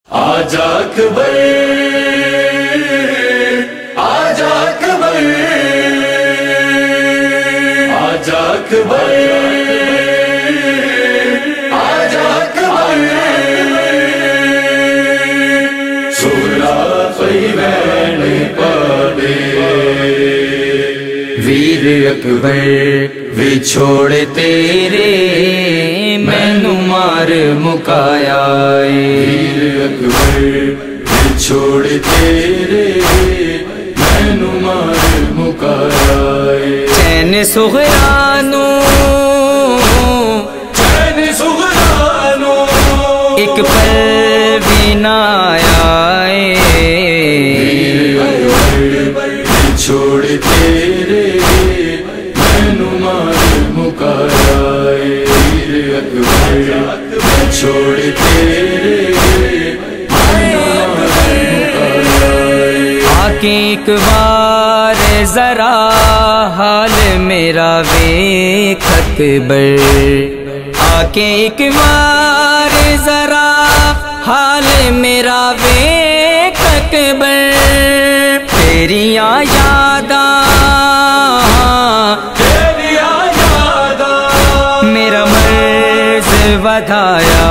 آجا اکبر آجا اکبر آجا اکبر آجا اکبر سورا فیوین پڑے ویر اکبر وچھوڑ تیرے مینو مار مکایا ویر اکبر وچھوڑ تیرے مینو مار مکایا چین سغرانو ایک پل بھی نہ آیا ویر اکبر وچھوڑ تیرے مینو مار مکایا ویر اکبر چھوڑ تیرے آکے ایک بار ذرا حال میرا ویکھ اکبر آکے ایک بار ذرا حال میرا ویکھ اکبر تیریاں یاداں میرا مرض ودھایا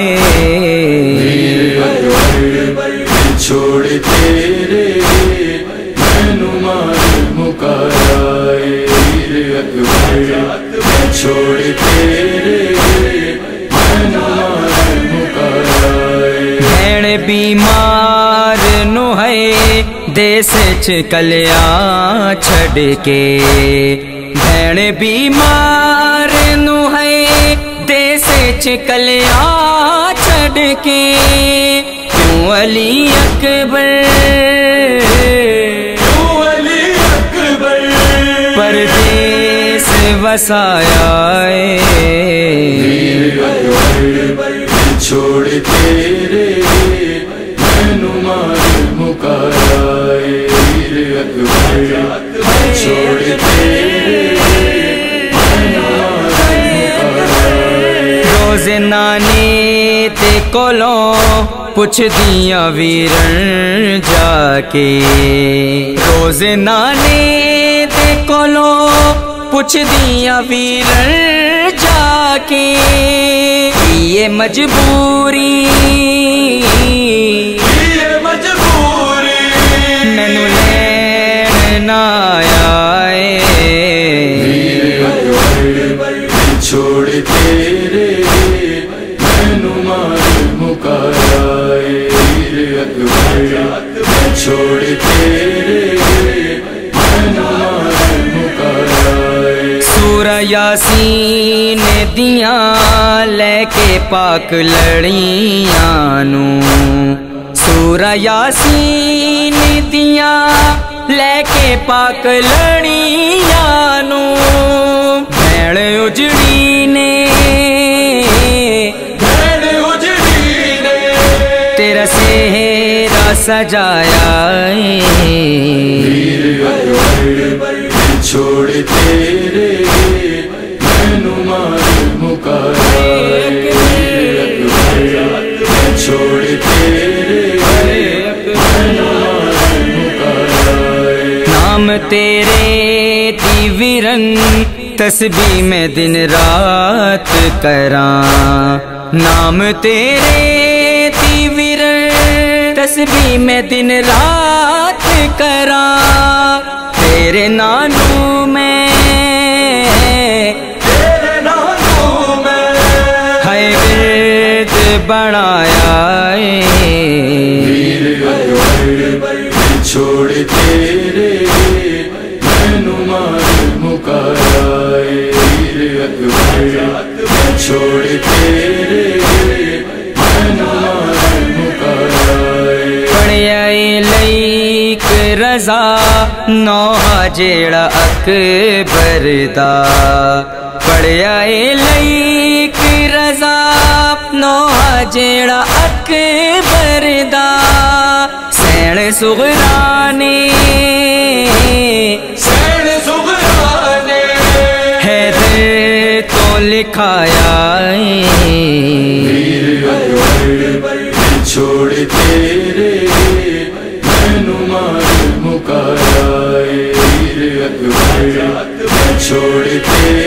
ویر اکبر چھوڑ تیرے مینو مار مکایا ویر اکبر چھوڑ تیرے مینو مار مکایا بھیڑ بیمار نو ہے دیس چ کلیاں چھڈ کے بھیڑ بیمار نو ہے دیس چ کلیاں چھڈ کے کیوں علی اکبر پردیس وسایا ویر اکبر چھوڑ تیرے مینو مار مکایا ویر اکبر چھوڑ تیرے روز نانی تے کولوں پوچھ دیاں ویرن جا کے روز نانی تے کولوں پوچھ دیاں ویرن جا کے یہ مجبوری مینو لین نہ آیا ویر اکبر چھوڑ تیرے مینو مار مکایا ویر اکبر چھوڑ تیرے مینو مار مکایا سورہ یاسین دیاں لے کے پاک لڑیاں نو سورہ یاسین دیاں لے کے پاک لڑیاں نو بھیڑ اجڑی نے تیرا سہرا سجایا ویر اکبر چھوڑ تیرے مینو مار مکایا ویر اکبر چھوڑ تیرے مینو مار مکایا نام تیرے دی ورن تسبیح میں دن رات کراں نام تیرے دی ورن تسبیح میں دن رات کراں تیرے نانوں میں ہے ورد بنایا ویر اکبر چھوڑ تیرے مینو مار مکایا ویر اکبر چھوڑ تیرے مینو مار مکایا پڑھیا لیک رضا نوحہ جیڑا اکبر دا پڑھیا لیک رضا نوحہ جیڑا اکبر دا سین سغرانے حیدر تو لکھایا ویر اکبر چھوڑ چھوڑ کے